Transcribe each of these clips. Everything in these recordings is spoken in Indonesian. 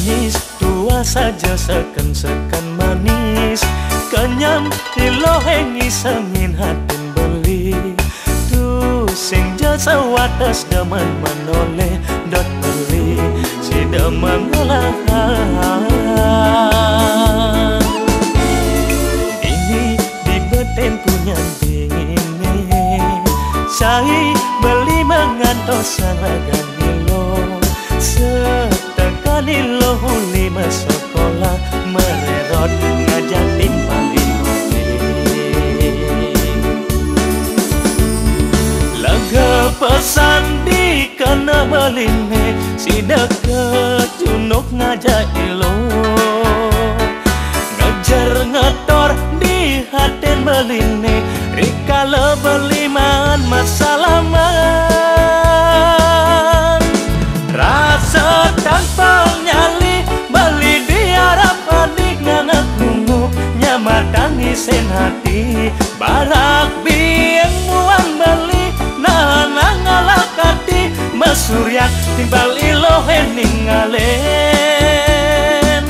manis tua saja seken-seken manis kenyam dilohengi semin hatin beli tu sing jasa wates demen menoleh dot beli si demen ngelahan ini di beten punya dingin saya beli mengantos saragan nilo setekan nilo lima sekolah mererot ngajak timpalin laga pesan di kena beline si deket junuk ngajak ilo ngejar ngetor di haten beline rika lebeliman masalaman rasa tanpa nyali beli diarap adik nganget nunggu nyamatangi sen hati barak bieng muang beli nahan ngalakati mesuryak timbal ilohe ningalen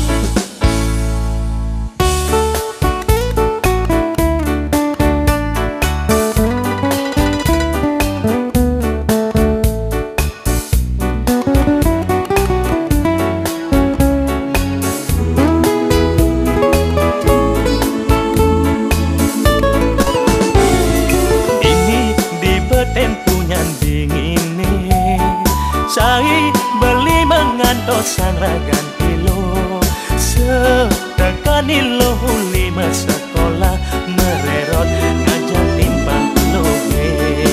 saya beli mengantos sangragan kilo setekan ilo lima sekolah mererot ngajak timbang lohe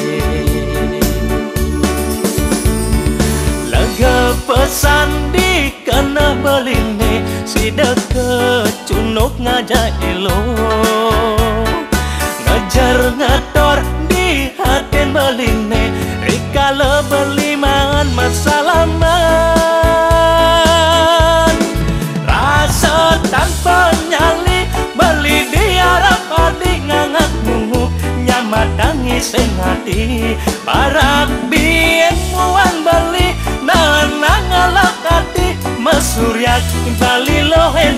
laga pesan di kena beline si deket cunuk ngajak ilo ngajar ngator di haten beline rika lebeliman masalaman rasa tanpa nyali beli diarap adik ngangat nunggu nyamatangi seng hati barak bieng muang beli nahan ngalak hati mesuryak bali lohe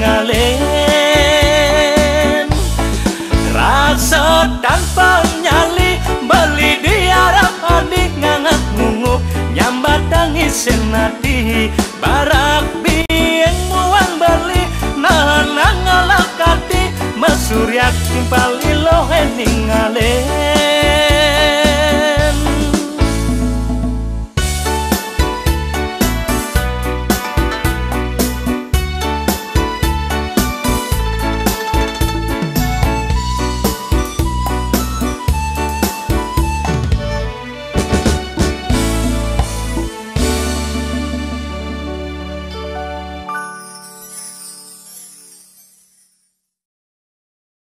ningalen rasa tanpa nyali beli diarap adik ngangat ngungup nyambat tangis senati barak bieng muang beli nahan ngalak hati mesuryak bali lohe ningalen